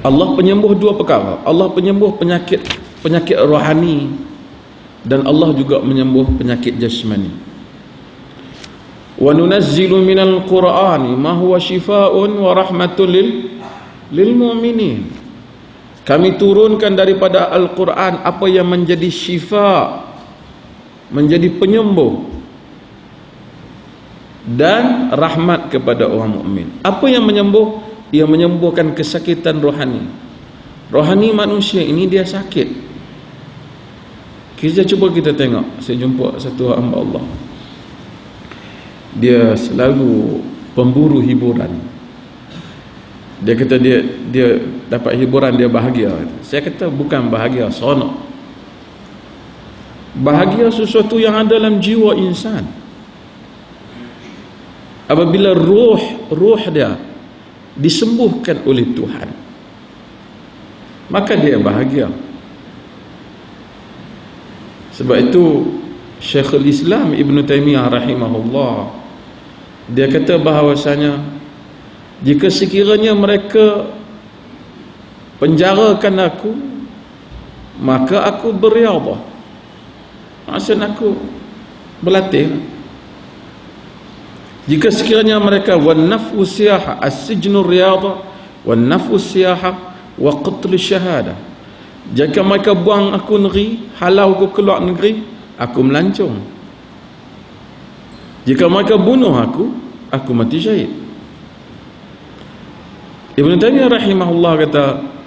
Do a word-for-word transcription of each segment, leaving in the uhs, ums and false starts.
Allah penyembuh dua perkara. Allah penyembuh penyakit penyakit rohani, dan Allah juga menyembuh penyakit jasmani. Wa nunazzilu minal Qur'ani ma huwa shifaa'un wa rahmatun lil lil mu'minin. Kami turunkan daripada Al-Quran apa yang menjadi syifa, menjadi penyembuh dan rahmat kepada orang mukmin. Apa yang menyembuh? Ia menyembuhkan kesakitan rohani. Rohani manusia ini dia sakit. Kita cuba kita tengok. Saya jumpa satu hamba Allah, dia selalu pemburu hiburan. Dia kata dia dia dapat hiburan, dia bahagia. Saya kata bukan bahagia, seronok. Bahagia sesuatu yang ada dalam jiwa insan. Apabila ruh ruh dia disembuhkan oleh Tuhan, maka dia bahagia. Sebab itu Syekhul Islam Ibn Taymiyah rahimahullah, dia kata bahawasanya jika sekiranya mereka penjarakan aku, maka aku beriadah, maksud aku berlatih. Jika sekiranya mereka wan nafu siyaha as-sijnu riyadha wan nafu siyaha wa qatl syahada, jika mereka buang aku negeri, halau aku keluar negeri, aku melancong. Jika mereka bunuh aku, aku mati syahid. Ibn Taymiyah rahimahullah kata,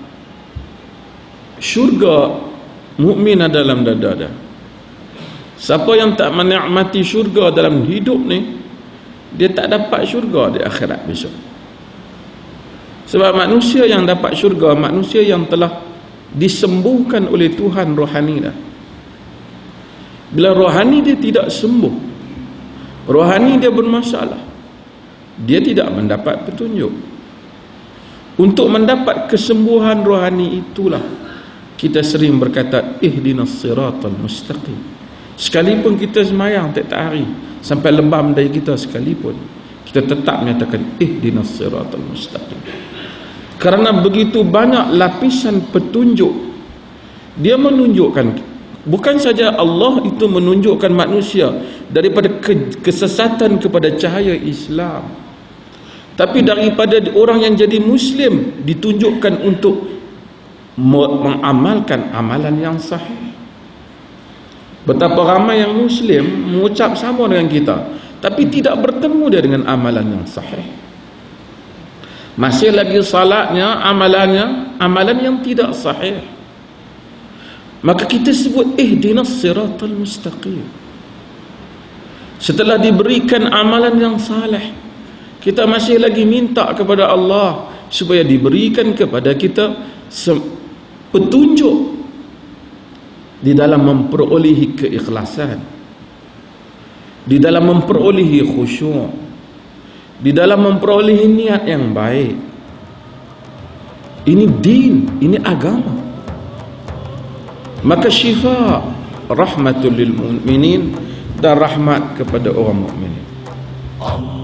syurga mukmin ada dalam dada dia. Siapa yang tak menikmati syurga dalam hidup ni, dia tak dapat syurga di akhirat besok. Sebab manusia yang dapat syurga, manusia yang telah disembuhkan oleh Tuhan rohani dah. Bila rohani dia tidak sembuh, rohani dia bermasalah, dia tidak mendapat petunjuk. Untuk mendapat kesembuhan rohani itulah kita sering berkata ihdinas siratal mustaqim. Sekalipun kita semayang tiap hari sampai lebam dari kita sekalipun, kita tetap menyatakan ihdinas siratal mustaqim. Kerana begitu banyak lapisan petunjuk. Dia menunjukkan, bukan saja Allah itu menunjukkan manusia daripada kesesatan kepada cahaya Islam, tapi daripada orang yang jadi Muslim ditunjukkan untuk mengamalkan amalan yang sahih. Betapa ramai yang Muslim mengucap sama dengan kita, tapi tidak bertemu dia dengan amalan yang sahih. Masih lagi salatnya, amalannya amalan yang tidak sahih. Maka kita sebut ihdinas siratal mustaqim. Setelah diberikan amalan yang saleh, kita masih lagi minta kepada Allah supaya diberikan kepada kita petunjuk di dalam memperolehi keikhlasan, di dalam memperolehi khusyuk, di dalam memperolehi niat yang baik. Ini din, ini agama. Maka syifa rahmatul lil mu'minin, dan rahmat kepada orang mukminin.